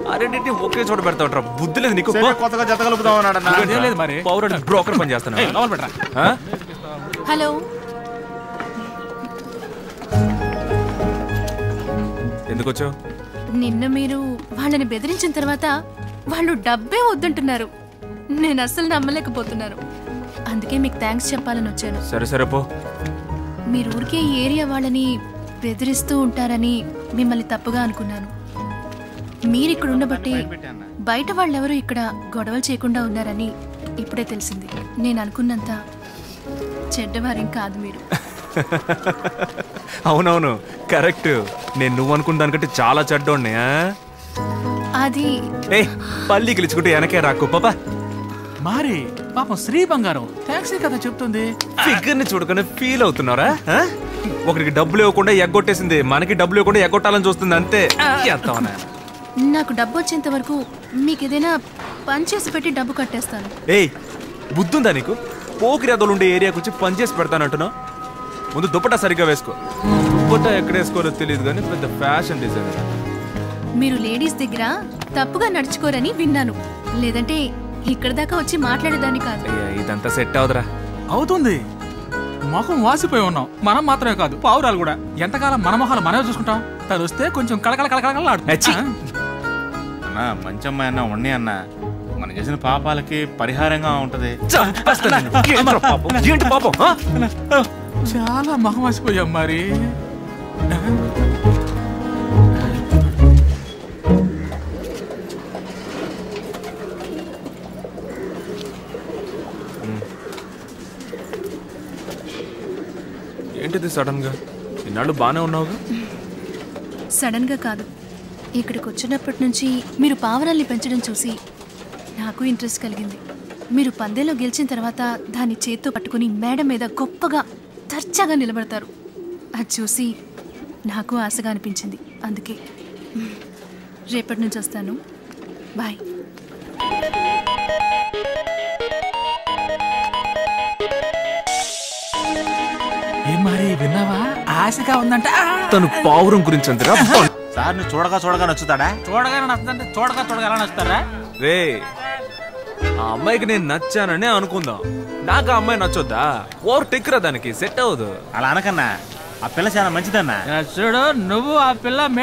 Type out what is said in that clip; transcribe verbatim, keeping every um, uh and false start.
అరేంటి ఒకే చోట పెడతా ఉంటారా? బుద్ధి లేదు నీకు? కొత్తగా జత కలుపుదాం అన్నాడు మరి పౌరుడు బ్రోకర్ పని చేస్తాను. హలో, ఎందుకు వచ్చావు? నిన్న మీరు వాళ్ళని బెదిరించిన తర్వాత వాళ్ళు డబ్బే వద్దంటున్నారు. నేను అస్సలు నమ్మలేకపోతున్నాను. అందుకే మీకు థ్యాంక్స్ చెప్పాలని వచ్చాను. సరే సరే పో. మీరు ఊరికే ఈ ఏరియా వాళ్ళని బెదిరిస్తూ ఉంటారని మిమ్మల్ని తప్పుగా అనుకున్నాను. మీరు ఇక్కడ ఉండబట్టి బయట వాళ్ళెవరూ ఇక్కడ గొడవలు చేయకుండా ఉన్నారని ఇప్పుడే తెలిసింది. నేను అనుకున్నంత చెడ్డవారేం కాదు మీరు. అవునవును, కరెక్ట్. నేను నువ్వు అనుకున్న దానికంటే చాలా చెడ్డోడ్ని. అది ఏ పల్లి గెలుచుకుంటే వెనకే రాకు పాపా. మరి పాపం శ్రీ బంగారం టాక్సీ కదా చెప్తుంది. ఫిగర్ ని చూడకుండా ఫీల్ అవుతున్నారా? ఒకరికి డబ్బులు ఇవ్వకుండా ఎగ్గొట్టేసింది, మనకి డబ్బులు ఇవ్వకుండా ఎగ్గొట్టాలని చూస్తుంది అంతే. నాకు డబ్బు వచ్చేంత వరకు మీకు ఏదైనా పని చేసి పెట్టి డబ్బు కట్టేస్తాను. ఏయ్ బుద్ధుందా నీకు? పోకిరేదోలు ఉండే ఏరియాకి వచ్చి పని చేసి పెడతానంటున్నావు. ముందు దుప్పటా సరిగ్గా వేసుకో. దుప్పటా ఎక్కడ వేసుకోరో తెలియదు కానీ పెద్ద ఫ్యాషన్ డిజైనర్. మీరు లేడీస్ దగ్గర తప్పుగా నడుచుకోరని విన్నాను. లేదంటే ఇక్కడ దాకా వచ్చి మాట్లాడేదాన్ని కాదు. ఇదంతా సెట్ అవుదరా? అవుతుంది. మొహం వాసిపోయి ఉన్నాం. మనం మాత్రమే కాదు, పావురాలు కూడా. ఎంతకాలం మన మొహాలు మనమే చూసుకుంటాం. తను వస్తే కొంచెం కళకళ కళకళలాడుతుంది. మంచి అమ్మాయి అన్న ఉండి అన్న మనం చేసిన పాపాలకి పరిహారంగా ఉంటది. చాలా మొహం వాసిపోయాం మరి. ఏంటిది సడన్ గా? ఇన్నాళ్ళు బానే ఉన్నావుగా? సడన్ గా కాదు, ఇక్కడికి వచ్చినప్పటి నుంచి మీరు పావురాల్ని పెంచడం చూసి నాకు ఇంట్రెస్ట్ కలిగింది. మీరు పందెంలో గెలిచిన తర్వాత దాన్ని చేత్తో పట్టుకుని మేడ మీద గొప్పగా తర్చాగా నిలబడతారు. అది చూసి నాకు ఆశగా అనిపించింది. అందుకే రేపటి నుంచి వస్తాను. బాయ్. ఏం మరి విన్నావా? ఆశగా ఉందంట. తను పావురం గురించి అంతరా? సార్ నువ్వు చూడగా చూడగా నచ్చుతాడా? చూడగానే నచ్చుతుంటే చూడగా చూడగా ఎలా నచ్చుతారా? రే ఆ అమ్మాయికి నేను నచ్చానని అనుకుందాం. నాకు ఆ అమ్మాయి నచ్చొద్దా? ఓవర్ టెక్రా, దానికి సెట్ అవ్వదు. అలా అనకన్నా, ఆ పిల్ల చాలా మంచిదన్నా. చూడు నువ్వు ఆ పిల్ల